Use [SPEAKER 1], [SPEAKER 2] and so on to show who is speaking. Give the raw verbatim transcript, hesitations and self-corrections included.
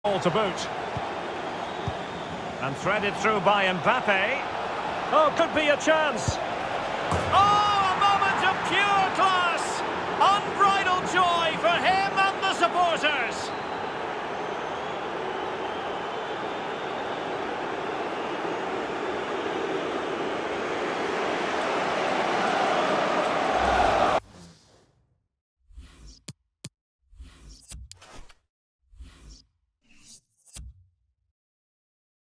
[SPEAKER 1] Ball to boot. And threaded through by Mbappe. Oh, could be a chance.